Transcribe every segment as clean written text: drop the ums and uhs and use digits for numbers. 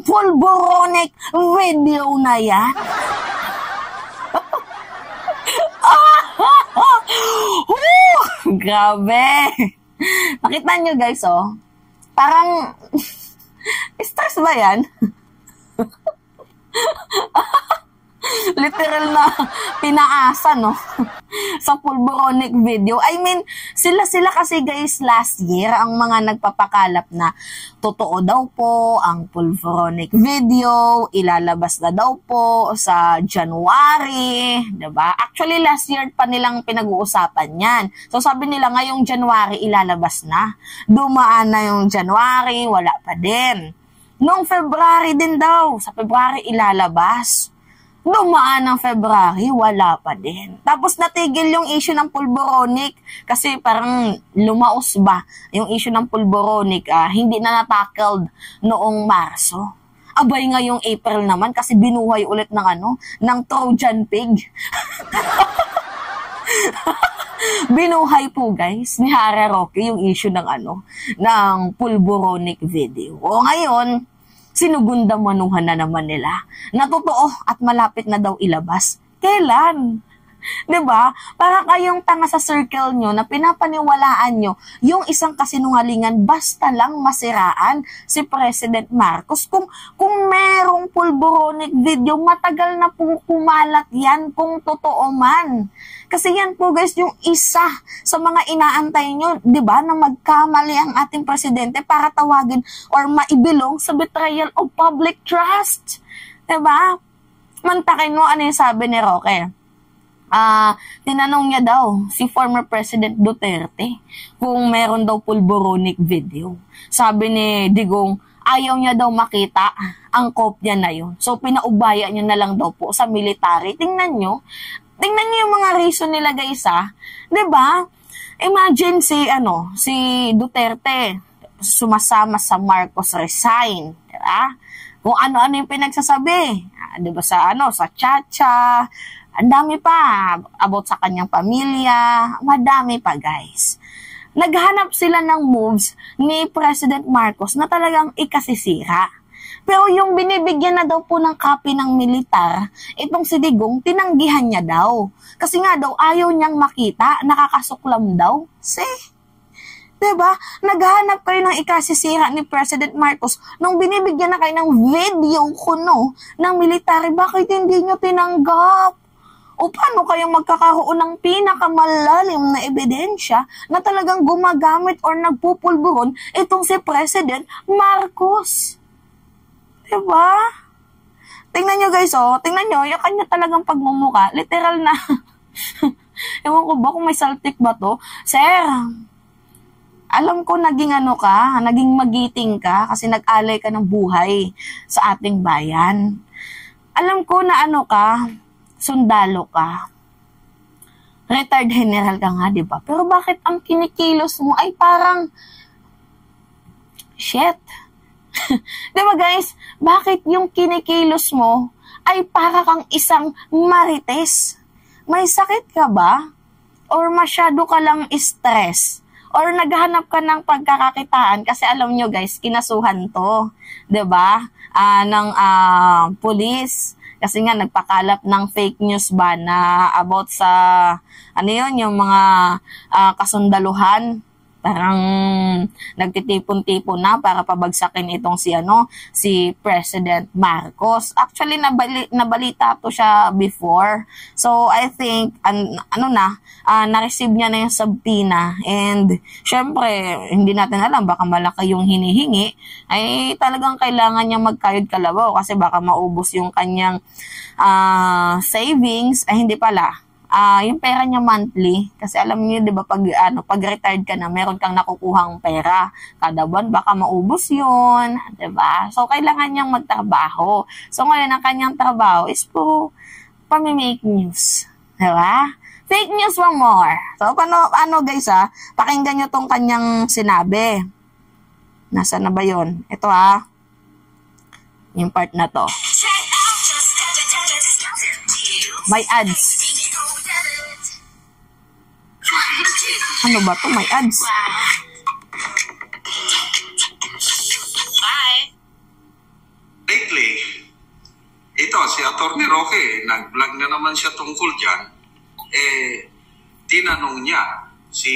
pulboronic video na yan? Grabe. Nakita nyo guys, oh. Parang, stress ba yan? Literal na pinaasa, no? Sa pulboronic video. I mean, sila kasi guys last year ang mga nagpapakalap na totoo daw po ang pulboronic video, ilalabas na daw po sa January, diba? Actually, last year pa nilang pinag-uusapan yan. So, sabi nila ngayong January, ilalabas na. Dumaan na yung January, wala pa din. Noong February din daw, sa February ilalabas. Dumaan ng February, wala pa din. Tapos natigil yung issue ng pulboronic kasi parang lumaos ba yung issue ng pulboronic, hindi na natackled noong Marso. Abay ngayong April naman kasi binuhay ulit ng Trojan pig. Binuhay po guys ni Harry Roque yung issue ng pulboronic video. O ngayon, sinugundamanuhan na naman nila na totoo at malapit na daw ilabas. Kailan? 'Di ba? Para kayong tanga sa circle nyo na pinapaniwalaan nyo yung isang kasinungalingan basta lang masiraan si President Marcos. Kung merong pulboronic video, matagal na po kumalat yan kung totoo man. Kasi yan po guys yung isa sa mga inaantay nyo, 'di ba, na magkamali ang ating presidente para tawagin or maibilong sa betrayal of public trust. 'Di ba? Mantakin mo ano yung sabi ni Roque. Tinanong niya daw si former President Duterte kung meron daw pulboronic video. Sabi ni Digong, ayaw niya daw makita ang kopya na yun. So, pinaubaya niya na lang daw po sa military. Tingnan niyo yung mga reason nila guys, Diba? Imagine si Duterte sumasama sa Marcos resign. Diba? Kung ano-ano yung pinagsasabi. Diba sa Chacha, ang dami pa about sa kanyang pamilya, madami pa guys. Naghanap sila ng moves ni President Marcos na talagang ikasisira. Pero yung binibigyan na daw po ng copy ng militar, itong si Digong, tinanggihan niya daw. Kasi nga daw ayaw niyang makita, nakakasuklam daw. Diba? Naghanap kayo ng ikasisira ni President Marcos nung binibigyan na kayo ng video ng military. Bakit hindi niyo tinanggap? O paano kayong magkakaroon ng pinakamalalim na ebidensya na talagang gumagamit or nagpupulburon itong si President Marcos? Diba? Tingnan nyo guys, tingnan nyo, yung kanya talagang pagmumuka, literal na, ewan ko ba kung may saltik ba to? Sir, alam ko naging naging magiting ka kasi nag-alay ka ng buhay sa ating bayan. Alam ko na sundalo ka. Retired general ka nga, di ba? Pero bakit ang kinikilos mo ay parang shit? Di ba guys? Bakit yung kinikilos mo ay para kang isang marites? May sakit ka ba? Or masyado ka lang stress? Or naghahanap ka ng pagkakakitaan? Kasi alam nyo guys, kinasuhan to. Di ba? Ng police. Kasi nga nagpakalap ng fake news ba na about sa yung mga kasundaluhan, parang nagtitipon-tipon na para pabagsakin itong si President Marcos. Actually nabalita to siya before. So I think na-receive niya na yung subpoena, and syempre hindi natin alam, baka malaki yung hinihingi, ay talagang kailangan niya magkayod kalabaw kasi baka maubos yung kanyang savings, ay hindi pala, yung pera niya monthly, kasi alam niyo 'di ba pag retired ka na, meron kang nakukuhang pera kada buwan, baka maubos 'yun, 'di ba? So kailangan niyang magtrabaho. So ngayon ang kanyang trabaho is puro pami-make news, 'di ba? Fake news one more. So paano guys, pakinggan niyo tong kanyang sinabi. Nasaan na ba 'yon? Ito yung part na to. May ads. Ano ba to? May ads. Fake nag-vlog na naman siya tungkol dyan, tinanong niya si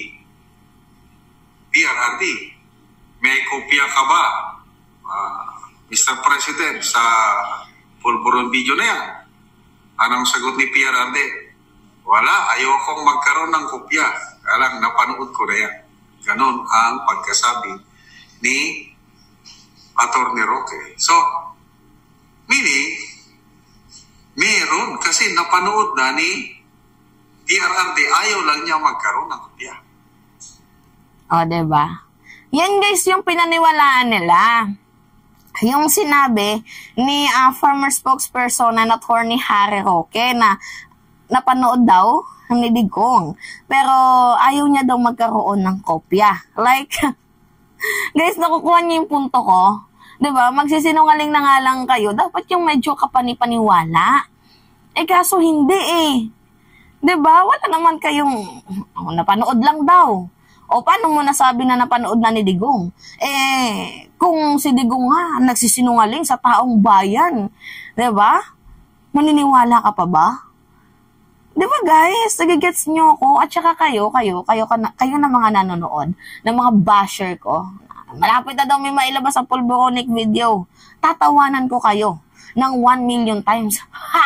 PRRD, may kopya ka ba, Mr. President, sa pulburon video na yan? Anong sagot ni PRRD? Wala, ayokong magkaroon ng kopya. Alang napanood ko na yan. Ganon ang pagkasabi ni Atty. Roque. So, meaning, meron kasi napanood na ni PRRD, ayaw lang niya magkaroon ng kopya. O, diba? Yan guys yung pinaniwalaan nila. Yung sinabi ni former spokesperson na Atty. Harry Roque na napanood daw ni Digong. Pero ayaw niya daw magkaroon ng kopya. Like, guys, nakukuha niyo yung punto ko. Diba? Magsisinungaling na nga lang kayo. Dapat yung medyo kapanipaniwala. Kaso hindi Diba? Wala naman kayong napanood lang daw. O paano mo nasabi na napanood na ni Digong? Kung si Digong nga nagsisinungaling sa taong bayan, 'di ba? Maniniwala ka pa ba? 'Di ba guys? Nagigets nyo ako at saka kayo na mga nanonood, na mga basher ko. Malapit na daw may mailabas ang pulboronic video. Tatawanan ko kayo ng 1 million times.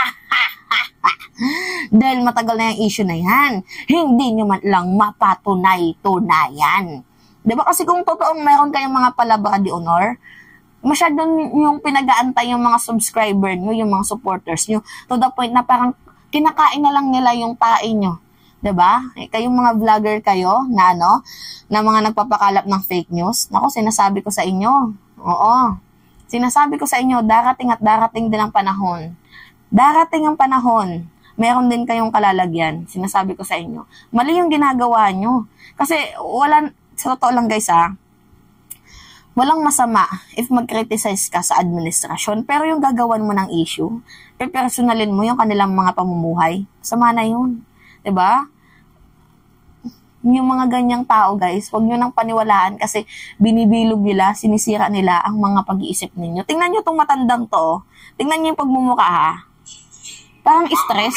Dahil matagal na yung issue na yan. Hindi nyo man lang mapatunay-tunayan. Diba kasi kung totoong meron kayong mga palabra di honor, masyado yung pinag-aantay yung mga subscriber nyo, yung mga supporters nyo, to the point na parang kinakain na lang nila yung tae nyo. Diba? Kayong mga vlogger kayo na na mga nagpapakalap ng fake news. Nako, sinasabi ko sa inyo. Oo. Sinasabi ko sa inyo, darating at darating din ang panahon. Darating ang panahon, meron din kayong kalalagyan. Sinasabi ko sa inyo. Mali yung ginagawa nyo. Kasi sa totoo lang guys walang masama if mag-criticize ka sa administrasyon. Pero yung gagawan mo ng issue, personalin mo yung kanilang mga pamumuhay, sama na yun. Diba? Yung mga ganyang tao guys, huwag nyo nang paniwalaan kasi binibilog nila, sinisira nila ang mga pag-iisip ninyo. Tingnan nyo itong matandang to. Tingnan nyo yung pagmumukha Parang stress.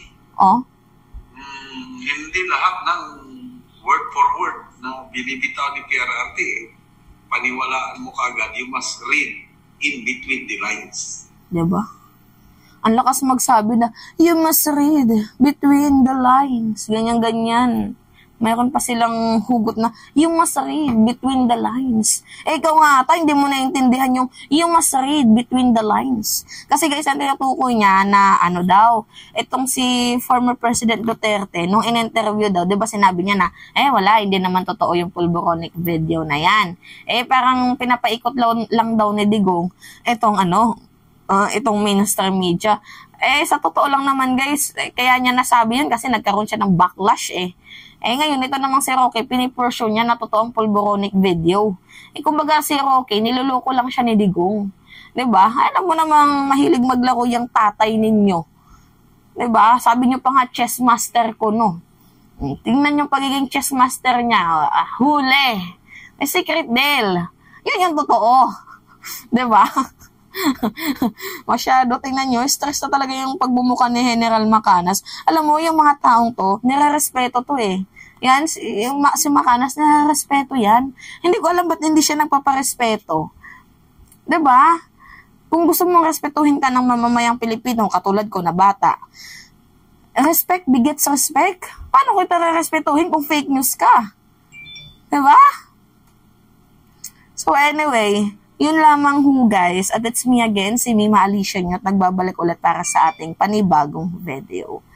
Hindi lahat ng word for word na binibitaw ni PRRD, paniwalaan mo kagad, you must read in between the lines. Diba? Ang lakas magsabi na, you must read between the lines. Ganyan-ganyan. Mayroon pa silang hugot na, you must read between the lines. Ikaw nga ata, hindi mo naintindihan yung, you must read between the lines. Kasi guys, ang tinutukoy niya na, itong si former President Duterte, nung in-interview daw, di ba sinabi niya na, wala, hindi naman totoo yung pulboronic video na yan. Parang pinapaikot lang daw ni Digong, itong mainstream media. Sa totoo lang naman guys, kaya niya nasabi yun kasi nagkaroon siya ng backlash ngayon, ito namang si Roque, pinipursue niya na totoong pulboronic video. Kumbaga si Roque, niloloko lang siya ni Digong. Diba? Alam mo namang mahilig maglaro yung tatay ninyo. Diba? Sabi niyo pa nga, chess master ko, no? Tingnan yung pagiging chess master niya. Huli. May secret deal. Yun yung totoo. Diba? Masyado, tingnan nyo, stress na talaga yung pagbumuka ni General Macanas. Alam mo, yung mga taong to, nire-respeto to Yan, si Macanas, nire-respeto yan. Hindi ko alam ba't hindi siya nagpaparespeto. Diba? Kung gusto mong respetuhin ka ng mamamayang Pilipino, katulad ko na bata, respect begets respect. Paano ko ipare-respetuhin kung fake news ka? Diba? So anyway, yun lamang guys. At it's me again, si Mima Alicia nyo, at nagbabalik ulit para sa ating panibagong video.